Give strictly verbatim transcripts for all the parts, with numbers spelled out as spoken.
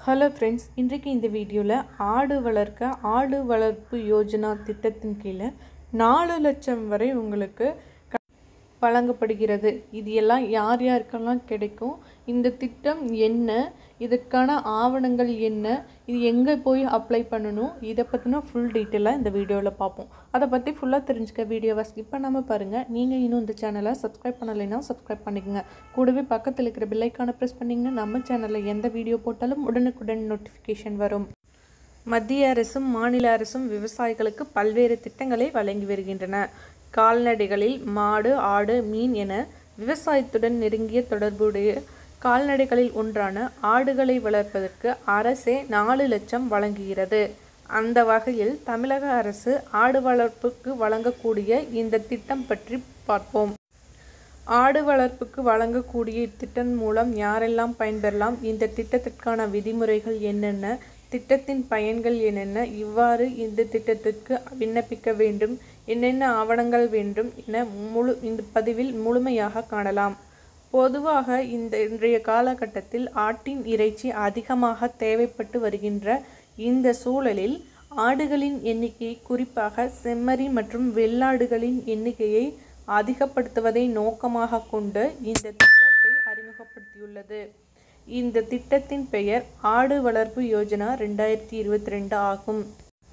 Hello friends, இன்றைக்கு இந்த வீடியோவில் ஆடு வளர்க்க ஆடு வளர்ப்பு யோஜனா திட்டத்தின் கீழே நாலு லட்சம் வரை உங்களுக்கு வழங்கப்படுகிறது. இது எல்லாம் யார் யாருக்கெல்லாம் கிடைக்கும், இந்த திட்டம் என்ன, இதற்கான ஆவணங்கள் என்ன, இது எங்கே போய் அப்ளை பண்ணணும், இதை பற்றின ஃபுல் டீட்டெயிலாக இந்த வீடியோவில் பார்ப்போம். அதை பற்றி ஃபுல்லாக தெரிஞ்சுக்க வீடியோவை ஸ்கிப் பண்ணாமல் பாருங்கள். நீங்கள் இன்னும் இந்த சேனலை சப்ஸ்கிரைப் பண்ணலைன்னா சப்ஸ்கிரைப் பண்ணிக்கோங்க. கூடவே பக்கத்தில் இருக்கிற பெல்லைக்கான ப்ரெஸ் பண்ணிங்கன்னா நம்ம சேனலில் எந்த வீடியோ போட்டாலும் உடனுக்குடன் நோட்டிஃபிகேஷன் வரும். மத்திய அரசும் மாநில அரசும் விவசாயிகளுக்கு பல்வேறு திட்டங்களை வழங்கி வருகின்றன. கால்நடைகளில் மாடு, ஆடு, மீன் என விவசாயத்துடன் நெருங்கிய தொடர்புடைய கால்நடைகளில் ஒன்றான ஆடுகளை வளர்ப்பதற்கு அரசே நாலு லட்சம் வழங்குகிறது. அந்த வகையில் தமிழக அரசு ஆடு வளர்ப்புக்கு வழங்கக்கூடிய இந்த திட்டம் பற்றி பார்ப்போம். ஆடு வளர்ப்புக்கு வழங்கக்கூடிய இத்திட்டம் மூலம் யாரெல்லாம் பயன்பெறலாம், இந்த திட்டத்திற்கான விதிமுறைகள் என்னென்ன, திட்டத்தின் பயன்கள் என்னென்ன, இவ்வாறு இந்த திட்டத்திற்கு விண்ணப்பிக்க வேண்டும், என்னென்ன ஆவணங்கள் வேண்டும் என முழு இந்த பதிவில் முழுமையாக காணலாம். பொதுவாக இந்த இன்றைய காலகட்டத்தில் ஆட்டின் இறைச்சி அதிகமாக தேவைப்பட்டு வருகின்ற இந்த சூழலில் ஆடுகளின் எண்ணிக்கை, குறிப்பாக செம்மறி மற்றும் வெள்ளாடுகளின் எண்ணிக்கையை அதிகப்படுத்துவதை நோக்கமாக கொண்டு இந்த திட்டத்தை அறிமுகப்படுத்தியுள்ளது. இந்த திட்டத்தின் பெயர் ஆடு வளர்ப்பு யோஜனா ரெண்டாயிரத்தி இருபத்தி ரெண்டு ஆகும்.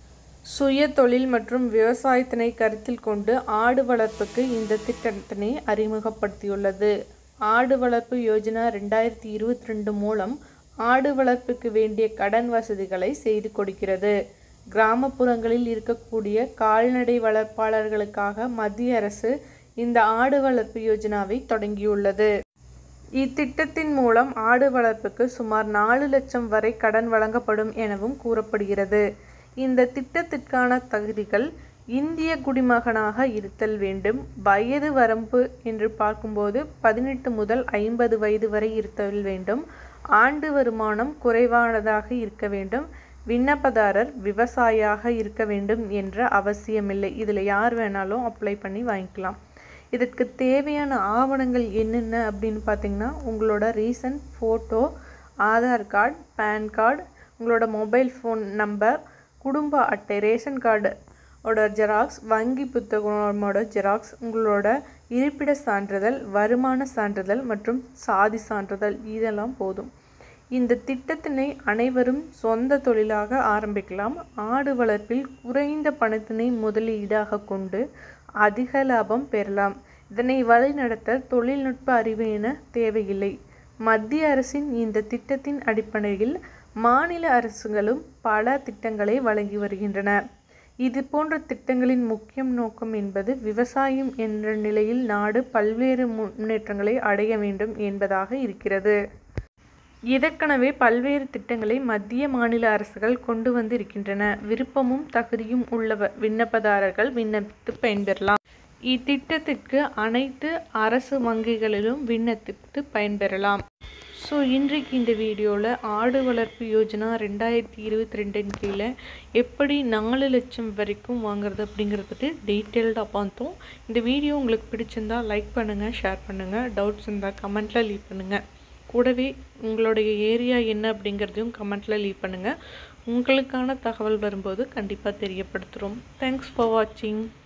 சுய தொழில் மற்றும் விவசாயத்தினை கருத்தில் கொண்டு ஆடு வளர்ப்புக்கு இந்த திட்டத்தினை அறிமுகப்படுத்தியுள்ளது. ஆடு வளர்ப்பு யோஜனா ரெண்டாயிரத்தி இருபத்தி ரெண்டு மூலம் ஆடு வளர்ப்புக்கு வேண்டிய கடன் வசதிகளை செய்து கொடுக்கிறது. கிராமப்புறங்களில் இருக்கக்கூடிய கால்நடை வளர்ப்பாளர்களுக்காக மத்திய அரசு இந்த ஆடு வளர்ப்பு யோஜனாவை தொடங்கியுள்ளது. இத்திட்டத்தின் மூலம் ஆடு வளர்ப்புக்கு சுமார் நாலு லட்சம் வரை கடன் வழங்கப்படும் எனவும் கூறப்படுகிறது. இந்த திட்டத்திற்கான தகுதிகள்: இந்திய குடிமகனாக இருத்தல் வேண்டும். வயது வரம்பு என்று பார்க்கும்போது பதினெட்டு முதல் ஐம்பது வயது வரை இருத்தல் வேண்டும். ஆண்டு வருமானம் குறைவானதாக இருக்க வேண்டும். விண்ணப்பதாரர் விவசாயியாக இருக்க வேண்டும் என்ற அவசியமில்லை. இதில் யார் வேணாலும் அப்ளை பண்ணி வாங்கிக்கலாம். இதற்கு தேவையான ஆவணங்கள் என்னென்ன அப்படின்னு பார்த்தீங்கன்னா, உங்களோட recent photo, Aadhaar card, PAN card, உங்களோட மொபைல் ஃபோன் நம்பர், குடும்ப அட்டை, ரேஷன் கார்டு ஓட ஜெராக்ஸ், வங்கி புத்தகமோட ஜெராக்ஸ், உங்களோட இருப்பிட சான்றிதழ், வருமான சான்றிதழ் மற்றும் சாதி சான்றிதழ், இதெல்லாம் போதும். இந்த திட்டத்தினை அனைவரும் சொந்த தொழிலாக ஆரம்பிக்கலாம். ஆடு வளர்ப்பில் குறைந்த பணத்தினை முதலீடாக கொண்டு அதிக லாபம் பெறலாம். இதனை வழிநடத்த தொழில்நுட்ப அறிவு என தேவையில்லை. மத்திய அரசின் இந்த திட்டத்தின் அடிப்படையில் மாநில அரசுகளும் பல திட்டங்களை வழங்கி வருகின்றன. இது போன்ற திட்டங்களின் முக்கிய நோக்கம் என்பது விவசாயம் என்ற நிலையில் நாடு பல்வேறு முன்னேற்றங்களை அடைய வேண்டும் என்பதாக இருக்கிறது. இதற்கெனவே பல்வேறு திட்டங்களை மத்திய மாநில அரசுகள் கொண்டு வந்து இருக்கின்றன. விருப்பமும் தகுதியும் உள்ள விண்ணப்பதாரர்கள் விண்ணப்பித்து பயன்பெறலாம். இத்திட்டத்திற்கு அனைத்து அரசு வங்கிகளிலும் விண்ணப்பித்து பயன்பெறலாம். ஸோ இன்றைக்கு இந்த வீடியோவில் ஆடு வளர்ப்பு யோஜனா ரெண்டாயிரத்தி இருபத்தி ரெண்டின் கீழே எப்படி நாலு லட்சம் வரைக்கும் வாங்குறது அப்படிங்கிறத பற்றி டீட்டெயில்டாக பார்த்தோம். இந்த வீடியோ உங்களுக்கு பிடிச்சிருந்தால் லைக் பண்ணுங்கள், ஷேர் பண்ணுங்கள். டவுட்ஸ் இருந்தால் கமெண்ட்டில் லீவ் பண்ணுங்கள். கூடவே உங்களுடைய ஏரியா என்ன அப்படிங்கிறதையும் கமெண்ட்டில் லீவ் பண்ணுங்கள். உங்களுக்கான தகவல் வரும்போது கண்டிப்பாக தெரியப்படுத்துகிறோம். தேங்க்ஸ் ஃபார் வாட்சிங்.